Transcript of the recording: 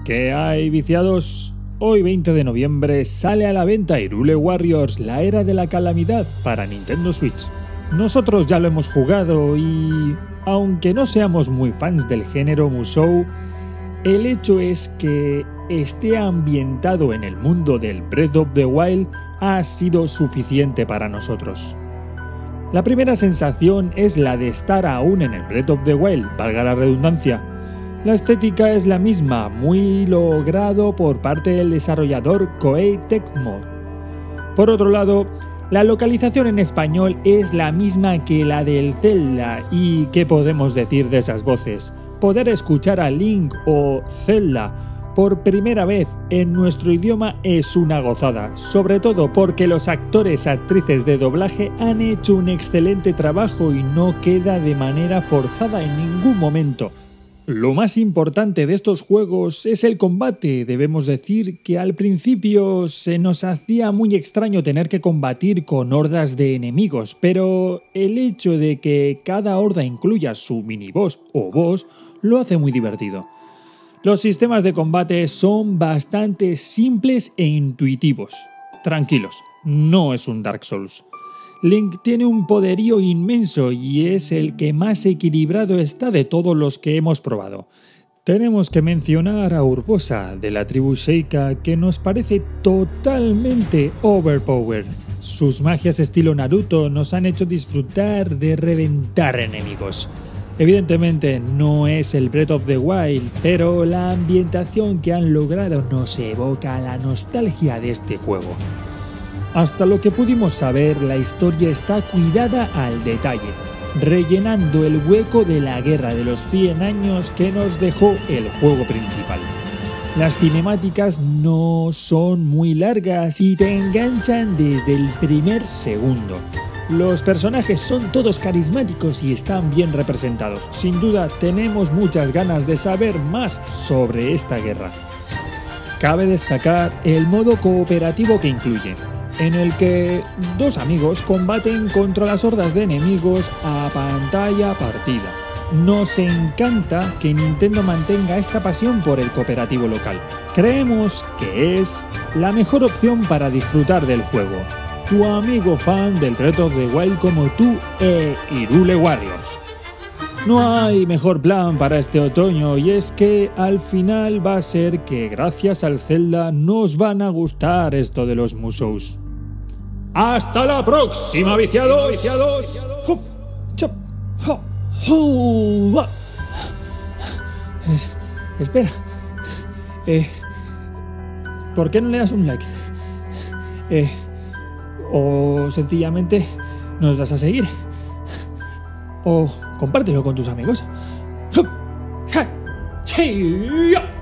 ¿Qué hay, viciados? Hoy 20 de noviembre sale a la venta Hyrule Warriors, la era de la calamidad para Nintendo Switch. Nosotros ya lo hemos jugado y, aunque no seamos muy fans del género Musou, el hecho es que esté ambientado en el mundo del Breath of the Wild ha sido suficiente para nosotros. La primera sensación es la de estar aún en el Breath of the Wild, valga la redundancia. La estética es la misma, muy logrado por parte del desarrollador Koei Tecmo. Por otro lado, la localización en español es la misma que la del Zelda, y ¿qué podemos decir de esas voces? Poder escuchar a Link o Zelda por primera vez en nuestro idioma es una gozada, sobre todo porque los actores/actrices de doblaje han hecho un excelente trabajo y no queda de manera forzada en ningún momento. Lo más importante de estos juegos es el combate. Debemos decir que al principio se nos hacía muy extraño tener que combatir con hordas de enemigos, pero el hecho de que cada horda incluya su miniboss o boss lo hace muy divertido. Los sistemas de combate son bastante simples e intuitivos. Tranquilos, no es un Dark Souls. Link tiene un poderío inmenso y es el que más equilibrado está de todos los que hemos probado. Tenemos que mencionar a Urbosa, de la tribu Sheikah, que nos parece totalmente overpowered. Sus magias estilo Naruto nos han hecho disfrutar de reventar enemigos. Evidentemente no es el Breath of the Wild, pero la ambientación que han logrado nos evoca la nostalgia de este juego. Hasta lo que pudimos saber, la historia está cuidada al detalle, rellenando el hueco de la Guerra de los 100 años que nos dejó el juego principal. Las cinemáticas no son muy largas y te enganchan desde el primer segundo. Los personajes son todos carismáticos y están bien representados. Sin duda, tenemos muchas ganas de saber más sobre esta guerra. Cabe destacar el modo cooperativo que incluye, en el que dos amigos combaten contra las hordas de enemigos a pantalla partida. Nos encanta que Nintendo mantenga esta pasión por el cooperativo local. Creemos que es la mejor opción para disfrutar del juego. Tu amigo fan del Breath of the Wild como tú e Hyrule Warriors. No hay mejor plan para este otoño y es que al final va a ser que gracias al Zelda nos van a gustar esto de los Musous. ¡Hasta la próxima, viciados! Espera. ¿Por qué no le das un like? O sencillamente nos das a seguir. O compártelo con tus amigos.